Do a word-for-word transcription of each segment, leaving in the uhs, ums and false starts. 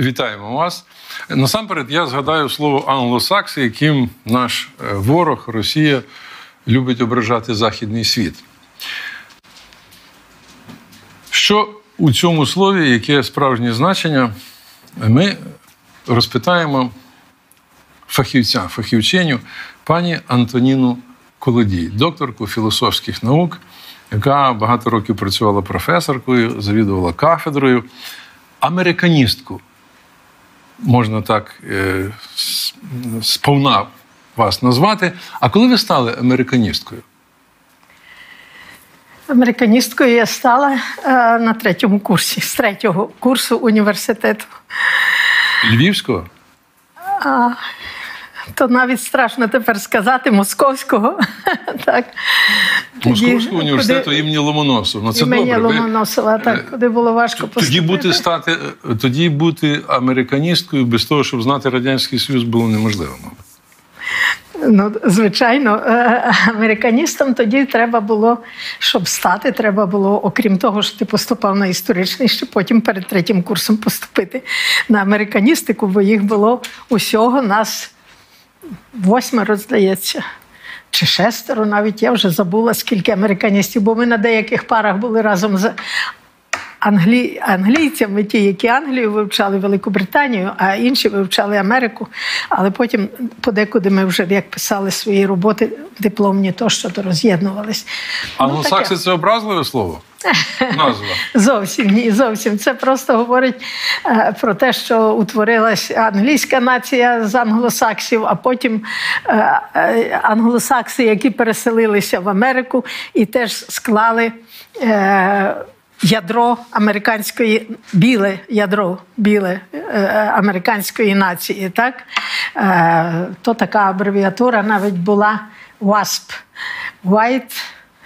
вітаємо вас. Насамперед, я згадаю слово англосакси, яким наш ворог, Росія, любить ображати західний світ. Що у цьому слові, яке справжнє значення, ми розпитаємо фахівця, фахівчиню, пані Антоніну Колодій, докторку філософських наук, яка багато років працювала професоркою, завідувала кафедрою, американістку. Можна так е, сповна вас назвати. А коли ви стали американісткою? Американісткою я стала е, на третьому курсі, з третього курсу університету. Львівського? А, то навіть страшно тепер сказати, московського. Так. Московського університету куди... імені Ломоносова. Ну, це імені добре. Ломоносова, так, куди було важко поступити. Тоді бути, стати, тоді бути американісткою без того, щоб знати Радянський Союз, було неможливо, мабуть. Ну, звичайно, американістом тоді треба було, щоб стати, треба було, окрім того, що ти поступав на історичний, ще потім перед третім курсом поступити на американістику, бо їх було усього нас восьмеро, здається, чи шестеро навіть, я вже забула, скільки американістів, бо ми на деяких парах були разом з Англі... англійцями, ті, які Англію вивчали, Велику Британію, а інші вивчали Америку. Але потім подекуди ми вже, як писали свої роботи, дипломні тощо, то роз'єднувались. Англосакси – це образливе слово? Назва? Зовсім ні, зовсім. Це просто говорить е, про те, що утворилась англійська нація з англосаксів, а потім е, е, англосакси, які переселилися в Америку і теж склали е, ядро американської, біле ядро, біле е, американської нації, так? Е, то така абревіатура навіть була васп. White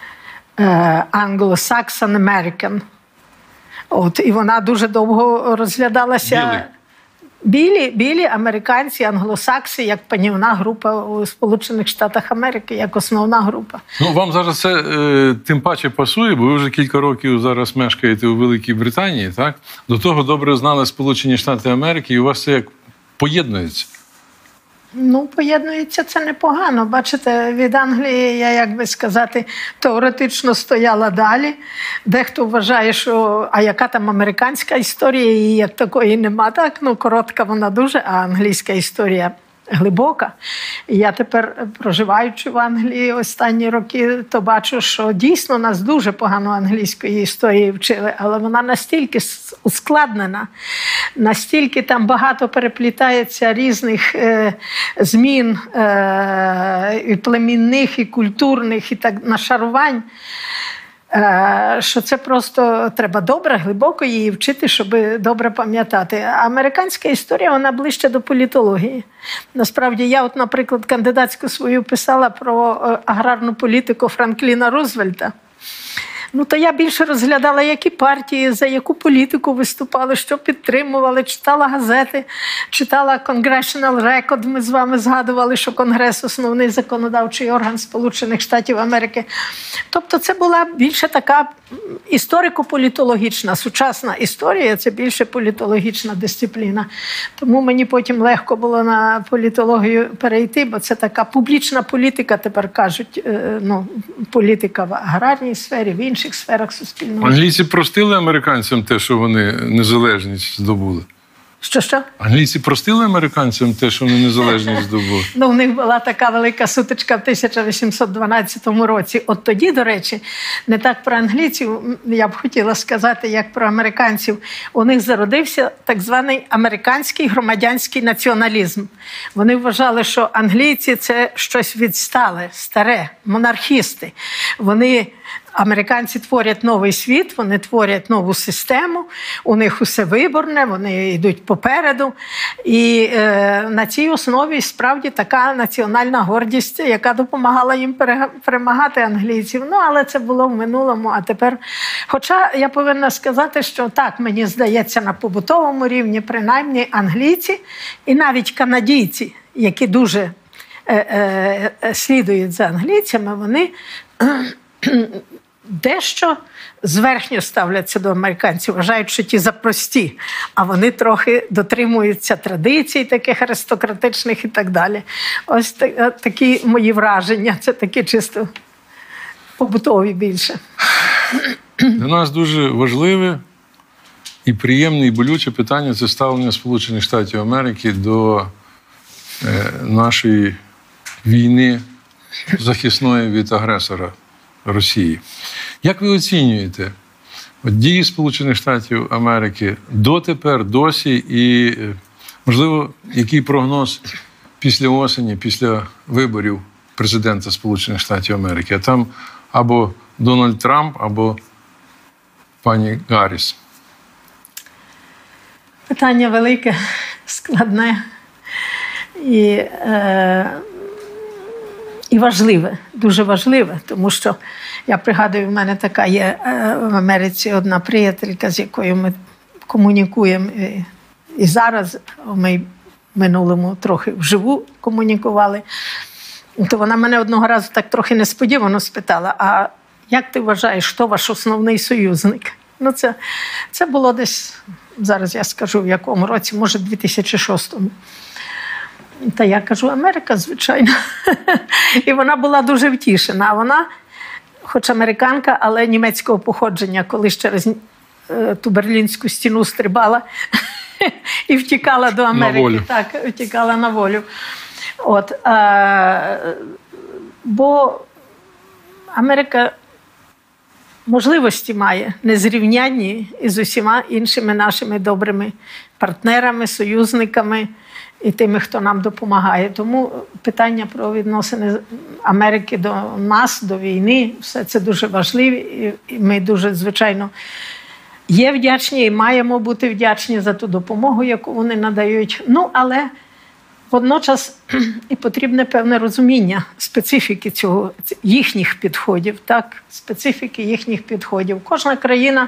Anglo-Saxon American. От, і вона дуже довго розглядалася. Білі. Білі, білі американці, англосакси, як панівна група у Сполучених Штатах Америки, як основна група. Ну, вам зараз це е, тим паче пасує, бо ви вже кілька років зараз мешкаєте у Великій Британії, так? До того добре знали Сполучені Штати Америки, і у вас це як поєднується? Ну, поєднується це непогано. Бачите, від Англії я, як би сказати, теоретично стояла далі. Дехто вважає, що а яка там американська історія, її як такої нема. Так, ну, коротка вона дуже, а англійська історія глибока. І я тепер, проживаючи в Англії останні роки, то бачу, що дійсно нас дуже погано англійської історії вчили, але вона настільки ускладнена, настільки там багато переплітається різних е, змін е, і племінних, і культурних, і так нашарувань, що це просто треба добре, глибоко її вчити, щоб добре пам'ятати. Американська історія, вона ближче до політології. Насправді, я от, наприклад, кандидатську свою писала про аграрну політику Франкліна Рузвельта. Ну, то я більше розглядала, які партії, за яку політику виступали, що підтримували, читала газети, читала Congressional Record. Ми з вами згадували, що Конгрес – основний законодавчий орган Сполучених Штатів Америки. Тобто це була більше така історико-політологічна, сучасна історія – це більше політологічна дисципліна. Тому мені потім легко було на політологію перейти, бо це така публічна політика, тепер кажуть, ну, політика в аграрній сфері, в іншій сферах суспільного. Англійці простили американцям те, що вони незалежність здобули? Що-що? Англійці простили американцям те, що вони незалежність здобули? Ну, в них була така велика сутичка в тисяча вісімсот дванадцятому році. От тоді, до речі, не так про англійців, я б хотіла сказати, як про американців. У них зародився так званий американський громадянський націоналізм. Вони вважали, що англійці – це щось відстале, старе, монархісти. Вони... Американці творять новий світ, вони творять нову систему, у них усе виборне, вони йдуть попереду. І е, на цій основі справді така національна гордість, яка допомагала їм перемагати англійців. Ну, але це було в минулому, а тепер... Хоча я повинна сказати, що так, мені здається, на побутовому рівні, принаймні, англійці і навіть канадійці, які дуже е, е, слідують за англійцями, вони... дещо зверхньо ставляться до американців, вважають, що ті запрості, а вони трохи дотримуються традицій таких аристократичних і так далі. Ось такі мої враження, це такі чисто побутові більше. Для нас дуже важливе і приємне, і болюче питання – це ставлення Сполучених Штатів Америки до е, нашої війни захисної від агресора Росії. Як ви оцінюєте от, дії Сполучених Штатів Америки дотепер, досі, і, е, можливо, який прогноз після осені, після виборів президента Сполучених Штатів Америки? А там або Дональд Трамп, або пані Гарріс. Питання велике, складне і, е, і важливе, дуже важливе, тому що, я пригадую, в мене така є е, в Америці одна приятелька, з якою ми комунікуємо і, і зараз, ми в минулому трохи вживу комунікували, то вона мене одного разу так трохи несподівано спитала, а як ти вважаєш, хто ваш основний союзник? Ну, це, це було десь, зараз я скажу, в якому році, може, в дві тисячі шостому. Та я кажу, Америка, звичайно. І вона була дуже втішена. Вона, хоч американка, але німецького походження, коли через ту Берлінську стіну стрибала і втікала до Америки. На волю. Так, втікала на волю. От, а, бо Америка можливості має незрівнянні із усіма іншими нашими добрими партнерами, союзниками і тими, хто нам допомагає. Тому питання про відносини Америки до нас, до війни, все це дуже важливі. І ми дуже, звичайно, є вдячні і маємо бути вдячні за ту допомогу, яку вони надають. Ну, але водночас і потрібне певне розуміння специфіки цього, їхніх підходів, так, специфіки їхніх підходів. Кожна країна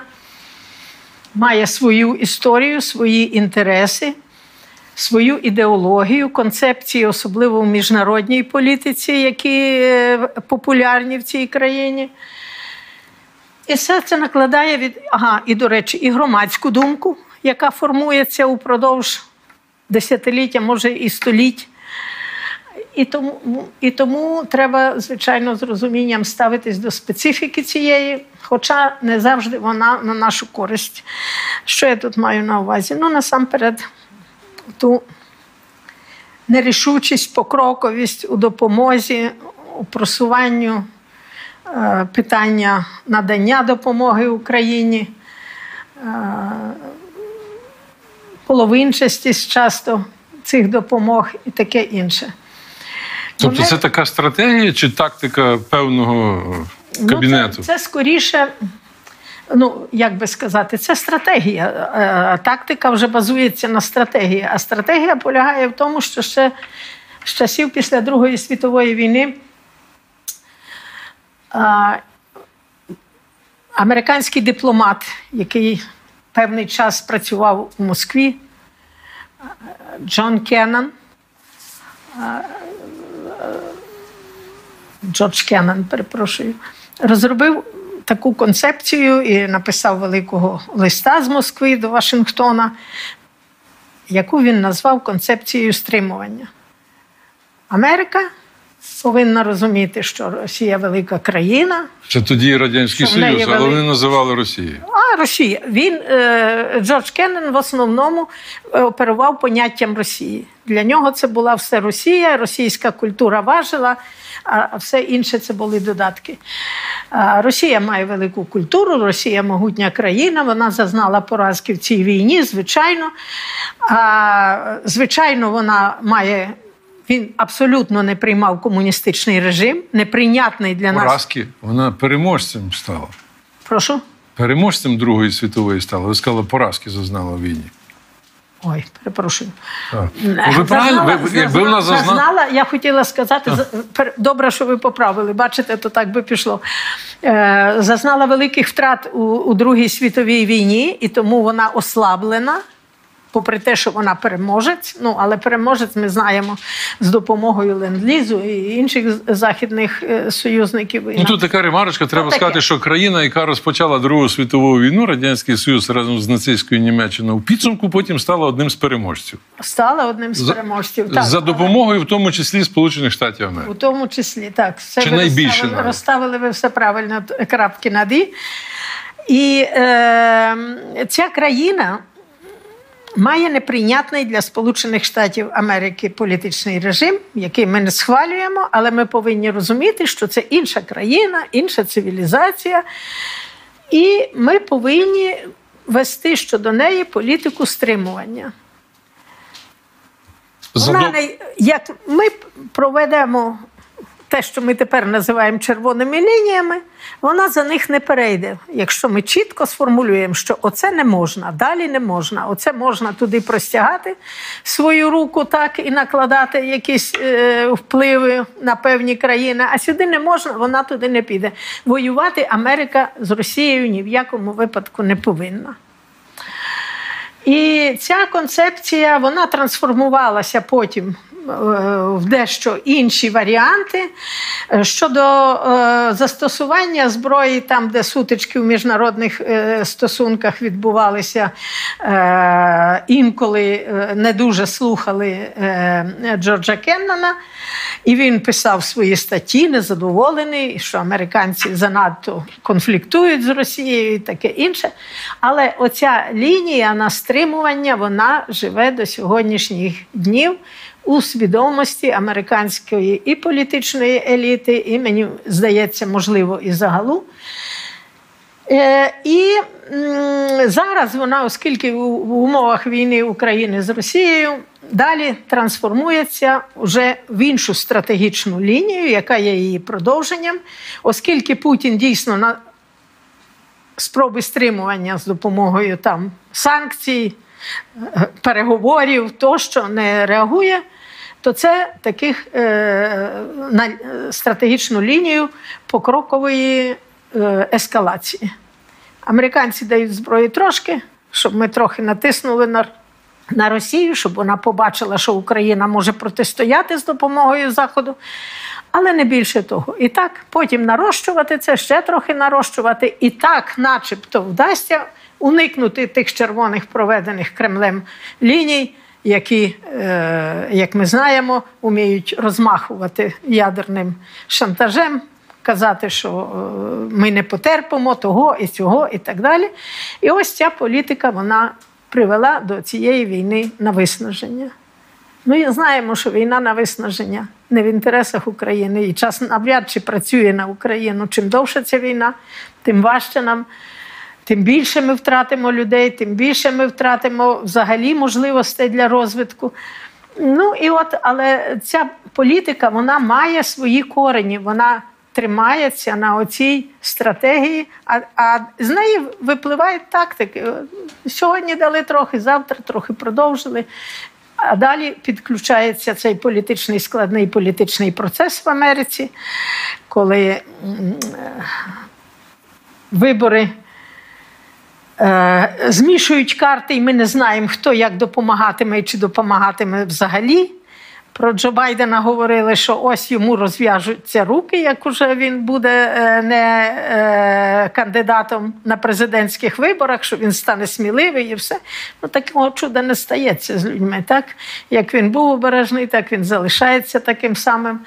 має свою історію, свої інтереси, свою ідеологію, концепції, особливо в міжнародній політиці, які популярні в цій країні. І все це накладає від, ага, і, до речі, і громадську думку, яка формується упродовж десятиліття, може і століть. І тому, і тому треба, звичайно, з розумінням ставитись до специфіки цієї, хоча не завжди вона на нашу користь. Що я тут маю на увазі? Ну, насамперед, ту нерішучість, покроковість у допомозі, у просуванню е, питання надання допомоги Україні, е, половинчастість часто цих допомог і таке інше. Тобто Вони... це така стратегія чи тактика певного кабінету? Ну, це, це скоріше, ну, як би сказати, це стратегія. Тактика вже базується на стратегії. А стратегія полягає в тому, що ще з часів після Другої світової війни американський дипломат, який певний час працював у Москві, Джон Кеннон, Джордж Кеннон, перепрошую, розробив таку концепцію і написав великого листа з Москви до Вашингтона, яку він назвав концепцією стримування. Америка повинна розуміти, що Росія – велика країна. Це тоді Радянський Союз, але вони називали Росією. А, Росія. Він, Джордж Кеннон, в основному оперував поняттям Росії. Для нього це була все Росія, російська культура важила, а все інше це були додатки. Росія має велику культуру, Росія – могутня країна, вона зазнала поразки в цій війні, звичайно. Звичайно, вона має... Він абсолютно не приймав комуністичний режим, неприйнятний для нас. Поразки? Вона переможцем стала. Прошу? Переможцем Другої світової стала. Ви сказали, поразки зазнала в війні. Ой, перепрошую. Так. Ви правильно? Ви, ви, якби вона зазна... зазнала, я хотіла сказати, добре, що ви поправили, бачите, то так би пішло. Зазнала великих втрат у, у Другій світовій війні, і тому вона ослаблена попри те, що вона переможець, ну, але переможець, ми знаємо, з допомогою Ленд-Лізу і інших західних союзників. Ну, тут така ремарочка, треба таке. сказати, що країна, яка розпочала Другу світову війну, Радянський Союз разом з нацистською Німеччиною, у підсумку потім стала одним з переможців. Стала одним з переможців. Так, За допомогою, в тому числі, Сполучених Штатів Америки. У тому числі, так. Все Чи ви найбільше розставили, навіть. розставили ви все правильно, крапки над «і». І е, ця країна має неприйнятний для Сполучених Штатів Америки політичний режим, який ми не схвалюємо, але ми повинні розуміти, що це інша країна, інша цивілізація, і ми повинні вести щодо неї політику стримування. Вона Задо- не, як ми проведемо те, що ми тепер називаємо червоними лініями, вона за них не перейде. Якщо ми чітко сформулюємо, що оце не можна, далі не можна, оце можна туди простягати свою руку так і накладати якісь е, впливи на певні країни, а сюди не можна, вона туди не піде. Воювати Америка з Росією ні в якому випадку не повинна. І ця концепція, вона трансформувалася потім в дещо інші варіанти щодо застосування зброї там, де сутички в міжнародних стосунках відбувалися, інколи не дуже слухали Джорджа Кеннона, і він писав свої статті, незадоволений, що американці занадто конфліктують з Росією і таке інше. Але оця лінія на стримування, вона живе до сьогоднішніх днів у свідомості американської і політичної еліти, і, мені здається, можливо, і загалу. Е, і м, зараз вона, оскільки в, в умовах війни України з Росією, далі трансформується вже в іншу стратегічну лінію, яка є її продовженням, оскільки Путін дійсно на спроби стримування з допомогою там санкцій, переговорів, тощо не реагує, то це таких е, на стратегічну лінію покрокової е, ескалації. Американці дають зброї трошки, щоб ми трохи натиснули на, на Росію, щоб вона побачила, що Україна може протистояти з допомогою Заходу, але не більше того. І так потім нарощувати це, ще трохи нарощувати, і так начебто вдасться уникнути тих червоних проведених Кремлем ліній, які, е, як ми знаємо, вміють розмахувати ядерним шантажем, казати, що е, ми не потерпимо того і цього і так далі. І ось ця політика, вона привела до цієї війни на виснаження. Ми знаємо, що війна на виснаження не в інтересах України, і час навряд чи працює на Україну. Чим довше ця війна, тим важче нам, тим більше ми втратимо людей, тим більше ми втратимо взагалі можливостей для розвитку. Ну і от, але ця політика, вона має свої корені, вона тримається на оцій стратегії, а, а з неї випливають тактики. Сьогодні дали трохи, завтра трохи продовжили. А далі підключається цей політичний, складний політичний процес в Америці, коли вибори е, змішують карти, і ми не знаємо, хто як допомагатиме і чи допомагатиме взагалі. Про Джо Байдена говорили, що ось йому розв'яжуться руки, як уже він буде не кандидатом на президентських виборах, що він стане сміливий і все. Ну, такого чуда не стається з людьми. Так? Як він був обережний, так він залишається таким самим.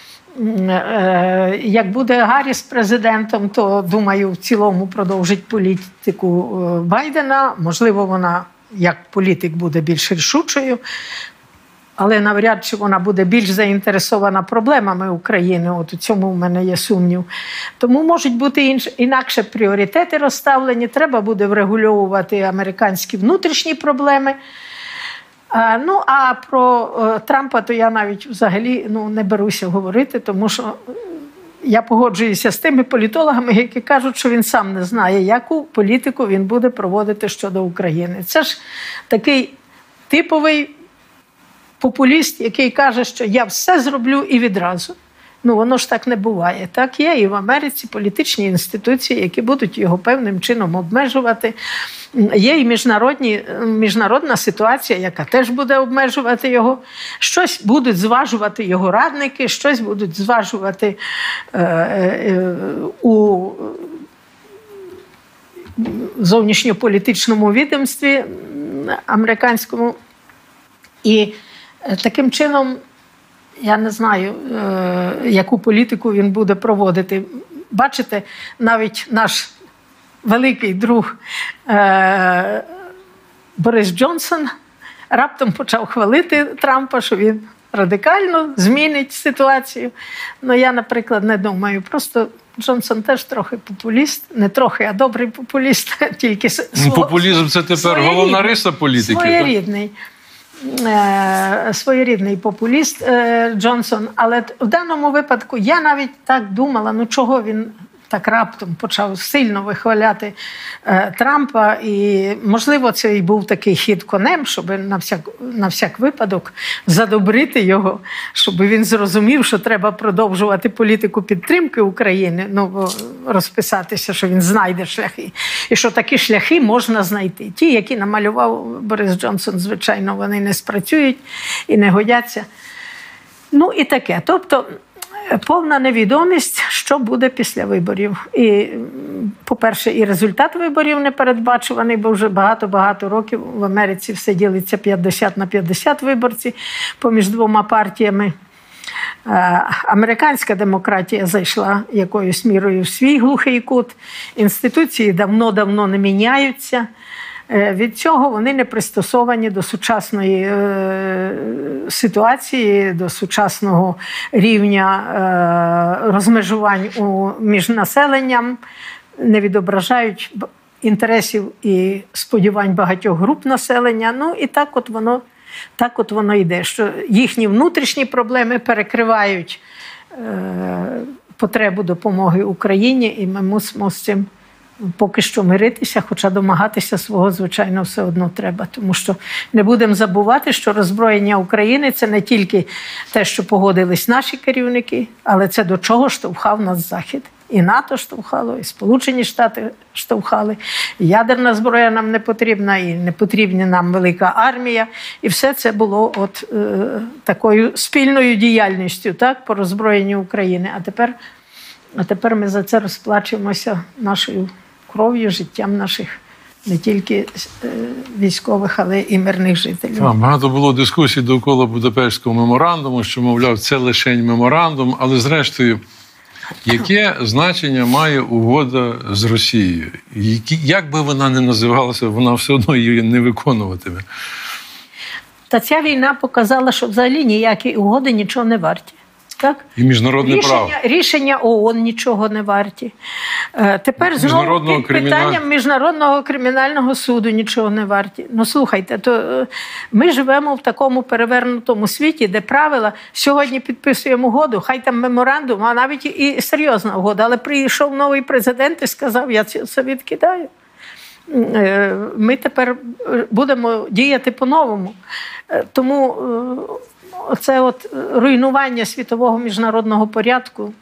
Як буде Гарріс президентом, то, думаю, в цілому продовжить політику Байдена. Можливо, вона як політик буде більш рішучою. Але навряд чи вона буде більш заінтересована проблемами України. От у цьому в мене є сумнів. Тому можуть бути інш... інакше пріоритети розставлені. Треба буде врегульовувати американські внутрішні проблеми. А, ну, а про е, Трампа то я навіть взагалі ну, не беруся говорити, тому що я погоджуюся з тими політологами, які кажуть, що він сам не знає, яку політику він буде проводити щодо України. Це ж такий типовий популіст, який каже, що я все зроблю і відразу. Ну, воно ж так не буває. Так є і в Америці політичні інституції, які будуть його певним чином обмежувати. Є і міжнародні, міжнародна ситуація, яка теж буде обмежувати його. Щось будуть зважувати його радники, щось будуть зважувати е, е, у зовнішньополітичному відомстві американському. І таким чином, я не знаю, яку політику він буде проводити. Бачите, навіть наш великий друг Борис Джонсон раптом почав хвалити Трампа, що він радикально змінить ситуацію. Ну, я, наприклад, не думаю. Просто Джонсон теж трохи популіст. Не трохи, а добрий популіст. Тільки свого, популізм – це тепер головна риса політики. Своєрідний. Своєрідний популіст Джонсон. Але в даному випадку я навіть так думала, ну чого він так раптом почав сильно вихваляти Трампа. І, можливо, це і був такий хід конем, щоб на всяк, на всяк випадок задобрити його, щоб він зрозумів, що треба продовжувати політику підтримки України, ну, розписатися, що він знайде шляхи. І що такі шляхи можна знайти. Ті, які намалював Борис Джонсон, звичайно, вони не спрацюють і не годяться. Ну і таке. Тобто, повна невідомість, що буде після виборів. І, по-перше, і результат виборів не передбачуваний, бо вже багато-багато років в Америці все ділиться п'ятдесят на п'ятдесят виборці поміж двома партіями. Американська демократія зайшла якоюсь мірою в свій глухий кут. Інституції давно-давно не міняються. Від цього вони не пристосовані до сучасної е, ситуації, до сучасного рівня е, розмежувань у, між населенням, не відображають інтересів і сподівань багатьох груп населення. Ну і так от воно, так от воно йде, що їхні внутрішні проблеми перекривають е, потребу допомоги Україні, і ми мусимо з цим поки що миритися, хоча домагатися свого, звичайно, все одно треба. Тому що не будемо забувати, що роззброєння України – це не тільки те, що погодились наші керівники, але це до чого штовхав нас Захід. І НАТО штовхало, і Сполучені Штати штовхали. І ядерна зброя нам не потрібна, і не потрібна нам велика армія. І все це було от е, такою спільною діяльністю, так, по роззброєнню України. А тепер, а тепер ми за це розплачуємося нашою кров'ю, життям наших не тільки військових, але і мирних жителів. Так, багато було дискусій довкола Будапештського меморандуму, що, мовляв, це лишень меморандум, але зрештою, яке значення має угода з Росією? Які, як би вона не називалася, вона все одно її не виконуватиме. Та ця війна показала, що взагалі ніякі угоди нічого не варті. Так? І міжнародне рішення, право. Рішення ООН нічого не варті. Тепер знову під криміналь... питанням Міжнародного кримінального суду нічого не варті. Ну, слухайте, то ми живемо в такому перевернутому світі, де правила, сьогодні підписуємо угоду, хай там меморандум, а навіть і серйозна угода, але прийшов новий президент і сказав, я це відкидаю. Ми тепер будемо діяти по-новому. Тому оце от руйнування світового міжнародного порядку.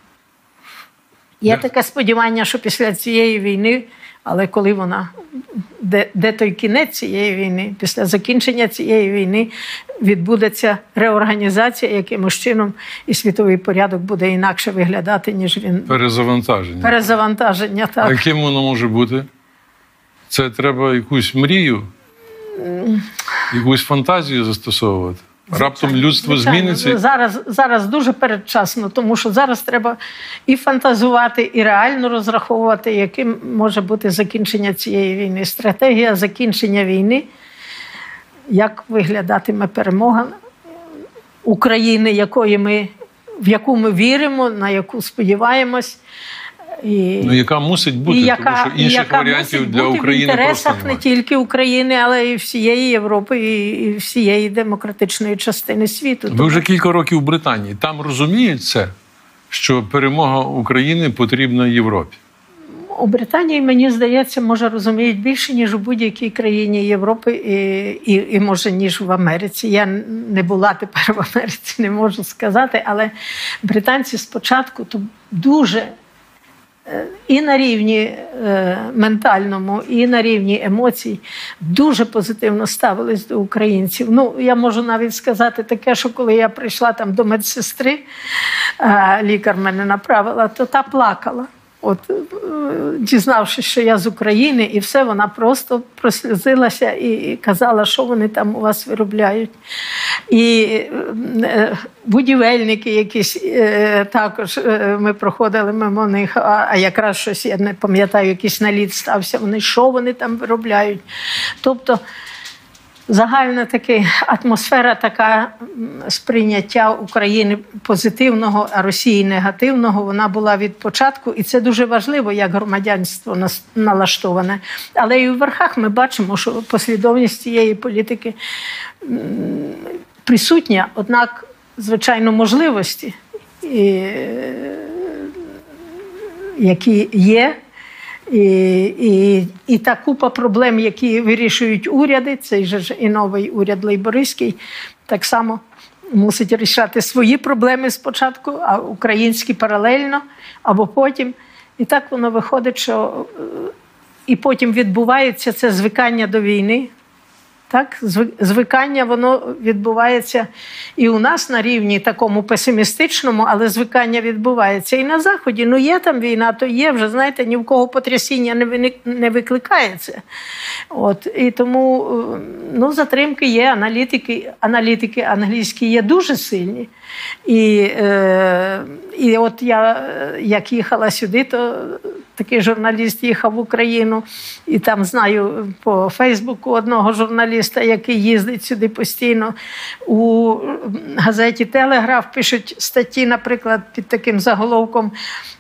Є таке сподівання, що після цієї війни, але коли вона, де, де той кінець цієї війни, після закінчення цієї війни відбудеться реорганізація, якимось чином і світовий порядок буде інакше виглядати, ніж він. Перезавантаження. Перезавантаження, так. А яким воно може бути? Це треба якусь мрію, якусь фантазію застосовувати? Раптом людство Звичайно. зміниться? Зараз, зараз дуже передчасно, тому що зараз треба і фантазувати, і реально розраховувати, яким може бути закінчення цієї війни. Стратегія закінчення війни, як виглядатиме перемога України, якої ми, в яку ми віримо, на яку сподіваємось. І, ну, яка мусить бути, і яка, тому що інших варіантів для України в інтересах просто не тільки України, але і всієї Європи, і всієї демократичної частини світу. Ви вже кілька років в Британії. Там розуміють це, що перемога України потрібна Європі? У Британії, мені здається, може розуміють більше, ніж у будь-якій країні Європи і, і, і може, ніж в Америці. Я не була тепер в Америці, не можу сказати, але британці спочатку то дуже і на рівні е, ментальному, і на рівні емоцій дуже позитивно ставились до українців. Ну, я можу навіть сказати таке, що коли я прийшла там до медсестри, е, лікар мене направила, то та плакала. От, дізнавшись, що я з України, і все, вона просто прослізилася і казала, що вони там у вас виробляють. І будівельники якісь також, ми проходили мимо них, а якраз щось, я не пам'ятаю, якийсь наліт стався, вони, що вони там виробляють. Тобто, загальна така атмосфера, така сприйняття України позитивного, а Росії негативного, вона була від початку. І це дуже важливо, як громадянство налаштоване. Але і у верхах ми бачимо, що послідовність цієї політики присутня, однак, звичайно, можливості, які є, І, і, і та купа проблем, які вирішують уряди, цей же ж і новий уряд лейбористський, так само мусить рішати свої проблеми спочатку, а українські паралельно, або потім. І так воно виходить, що і потім відбувається це звикання до війни. Так, звикання, воно відбувається і у нас на рівні такому песимістичному, але звикання відбувається і на Заході. Ну, є там війна, то є вже, знаєте, ні в кого потрясіння не, виник, не викликається. От, і тому, ну, затримки є, аналітики, аналітики англійські є дуже сильні. І, е, і от я, як їхала сюди, то такий журналіст їхав в Україну, і там знаю по Фейсбуку одного журналіста, який їздить сюди постійно. У газеті «Телеграф» пишуть статті, наприклад, під таким заголовком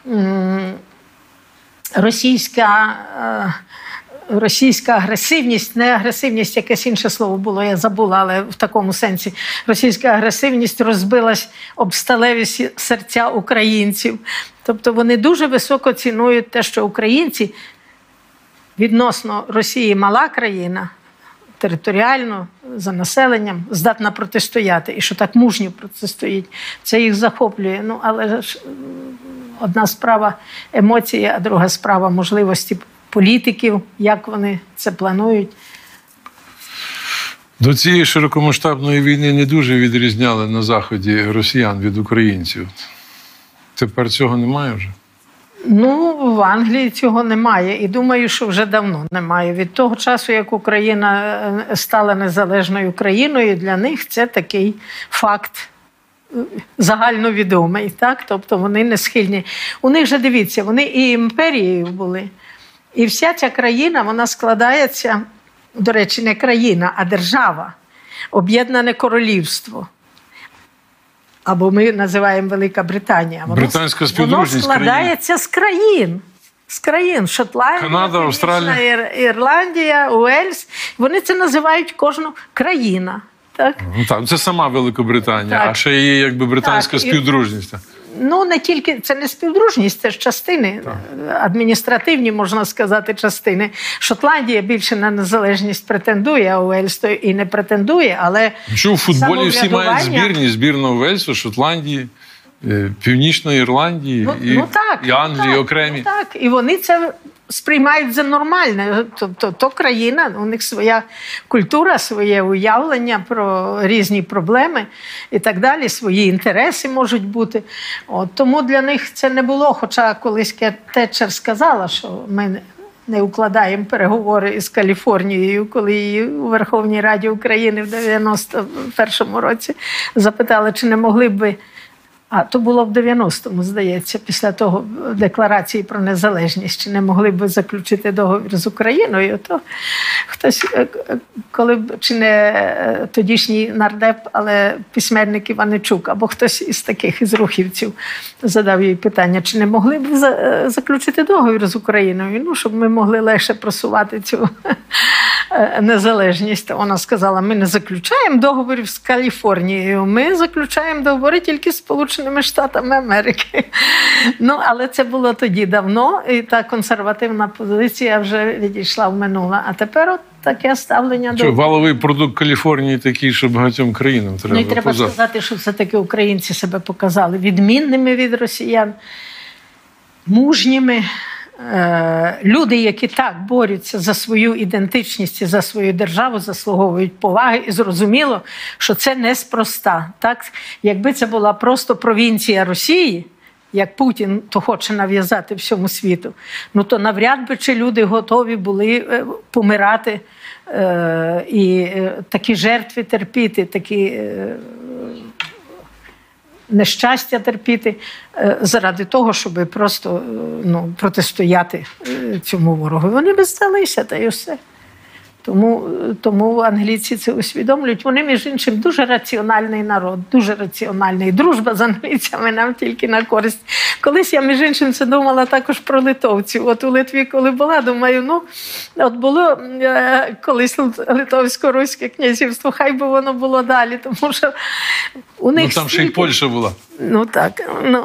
«Російська, російська агресивність», не агресивність, якесь інше слово було, я забула, але в такому сенсі. Російська агресивність розбилась об сталеві серця українців. Тобто вони дуже високо цінують те, що українці відносно Росії мала країна, територіально, за населенням, здатна протистояти. І що так мужньо протистоїть. Це їх захоплює. Ну, але ж одна справа емоції, а друга справа можливості політиків, як вони це планують. До цієї широкомасштабної війни не дуже відрізняли на Заході росіян від українців. Тепер цього немає вже? Ну, в Англії цього немає. І думаю, що вже давно немає. Від того часу, як Україна стала незалежною країною, для них це такий факт загальновідомий. Так? Тобто вони не схильні. У них же, дивіться, вони і імперією були. І вся ця країна, вона складається, до речі, не країна, а держава. Об'єднане королівство. Або ми називаємо Велика Британія. Воно, Британська співдружність воно складається з країн. З країн. Шотландія, Канада, Австралія, Ір, Ірландія, Уельс. Вони це називають кожну країна. Так? Ну, так, це сама Великобританія, так. А ще є якби британська так, співдружність. Ну, не тільки, це не співдружність, це ж частини, так. адміністративні, можна сказати, частини. Шотландія більше на незалежність претендує, а Уельс то і не претендує, але що, у футболі всі мають збірні, збірна Уельсу, Шотландії, Північної Ірландії ну, і, ну, так, і Англії так, окремі. Ну, так, і вони це сприймають за нормальне. Тобто, то країна, у них своя культура, своє уявлення про різні проблеми і так далі, свої інтереси можуть бути. От, тому для них це не було, хоча колись Тетчер сказала, що ми не укладаємо переговори із Каліфорнією, коли її у Верховній Раді України в дев'яносто першому році запитали, чи не могли б ви. А, то було в дев'яностому, здається, після того декларації про незалежність. Чи не могли б заключити договір з Україною, то хтось, коли б, чи не тодішній нардеп, але письменник Іваничук, або хтось із таких, із рухівців, задав їй питання, чи не могли б заключити договір з Україною, ну, щоб ми могли легше просувати цю незалежність. Вона сказала, ми не заключаємо договорів з Каліфорнією, ми заключаємо договори тільки з Сполученими Штатами Америки. Ну, але це було тоді давно, і та консервативна позиція вже відійшла в минуле. А тепер от таке ставлення що, до... Валовий продукт Каліфорнії такий, що багатьом країнам треба. Ну, і треба сказати, що все-таки українці себе показали відмінними від росіян. мужніми. Люди, які так борються за свою ідентичність і за свою державу, заслуговують поваги. І зрозуміло, що це неспроста. Так? Якби це була просто провінція Росії, як Путін то хоче нав'язати всьому світу, ну то навряд би чи люди готові були помирати е, і е, такі жертви терпіти, такі е, нещастя терпіти е, заради того, щоб просто е, ну, протистояти е, цьому ворогу. Вони би здалися, та й все. Тому, тому англійці це усвідомлюють. Вони, між іншим, дуже раціональний народ, дуже раціональний. Дружба з англійцями нам тільки на користь. Колись я, між іншим, це думала також про литовців. От у Литві, коли була, думаю, ну, от було е, колись Литовсько-Руське князівство, хай би воно було далі, тому що у них... Ну, там ще й Польща була. Ну, так, ну...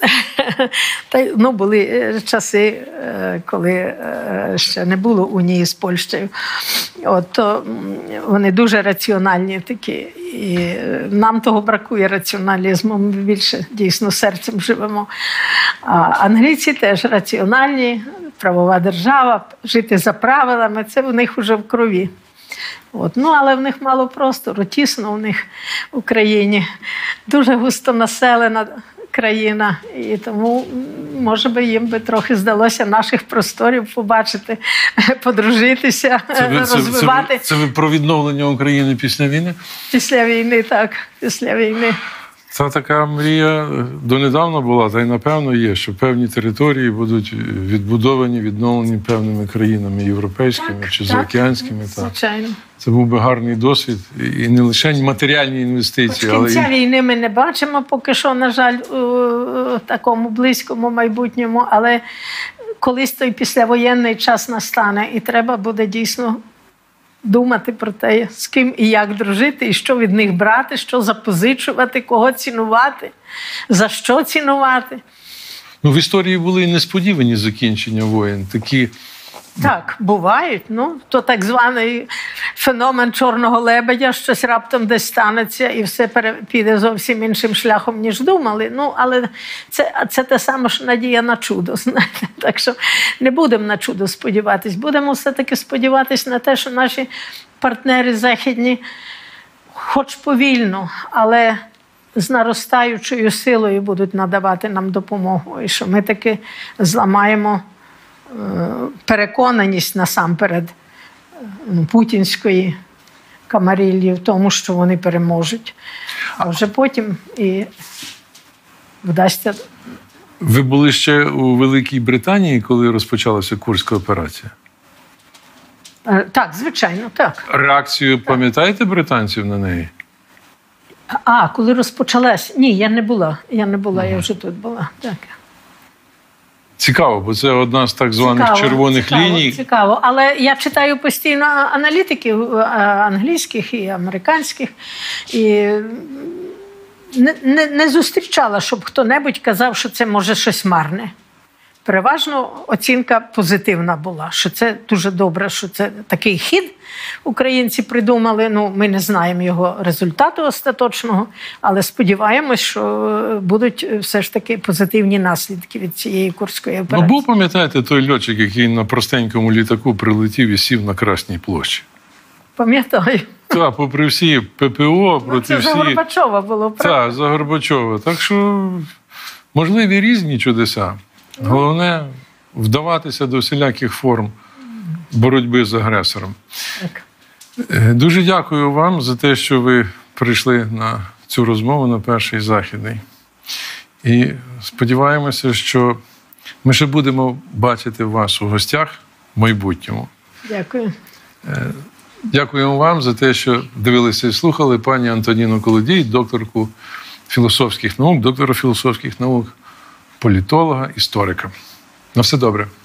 Та, ну, були часи, коли ще не було унії з Польщею. От, то вони дуже раціональні такі. І нам того бракує раціоналізму, ми більше дійсно серцем живемо. А англійці теж раціональні, правова держава, жити за правилами, це в них вже в крові. От. Ну, але в них мало простору, тісно в них в Україні. Дуже густо населена країна, і тому, може би, їм би трохи здалося наших просторів побачити, подружитися, це ви, розвивати. Це, це, це ви про відновлення України після війни? Після війни, так, після війни. Це така мрія донедавна була, та й напевно є, що певні території будуть відбудовані, відновлені певними країнами європейськими так, чи так, заокеанськими. Звичайно. Це був би гарний досвід. І не лише матеріальні інвестиції, але кінця і... війни ми не бачимо поки що, на жаль, у такому близькому майбутньому, але колись той післявоєнний час настане, і треба буде дійсно думати про те, з ким і як дружити, і що від них брати, що запозичувати, кого цінувати, за що цінувати. Ну, в історії були і несподівані закінчення воєн. Такі... Так, бувають. Ну, то так званий феномен чорного лебедя, щось раптом десь станеться і все піде зовсім іншим шляхом, ніж думали. Ну, але це, це те саме, що надія на чудо, знаєте. Так що не будемо на чудо сподіватись. Будемо все-таки сподіватись на те, що наші партнери західні, хоч повільно, але з наростаючою силою будуть надавати нам допомогу. І що ми таки зламаємо переконаність насамперед ну, путінської камарильї в тому, що вони переможуть. А вже потім і вдасться. Ви були ще у Великій Британії, коли розпочалася Курська операція? Так, звичайно, так. Реакцію так. Пам'ятаєте британців на неї? А, коли розпочалась? Ні, я не була. Я не була, ага. Я вже тут була. Так. Цікаво, бо це одна з так званих цікаво, червоних цікаво, ліній. Цікаво, але я читаю постійно аналітиків англійських і американських, і не, не, не зустрічала, щоб хто-небудь казав, що це може щось марне. Переважно оцінка позитивна була, що це дуже добре, що це такий хід українці придумали. Ну, ми не знаємо його результату остаточного, але сподіваємось, що будуть все ж таки позитивні наслідки від цієї Курської операції. Ну, був, пам'ятаєте, той льотчик, який на простенькому літаку прилетів і сів на Красній площі? Пам'ятаю. Так, попри всі ППО, проти ну, це всі... за Горбачова було, правда? Так, за Горбачова. Так що можливі різні чудеса. Головне – вдаватися до всіляких форм боротьби з агресором. Так. Дуже дякую вам за те, що ви прийшли на цю розмову, на перший Західний. І сподіваємося, що ми ще будемо бачити вас у гостях в майбутньому. Дякую. Дякуємо вам за те, що дивилися і слухали пані Антоніну Колодій, докторку філософських наук, доктора філософських наук, політолога, історика. На все добре.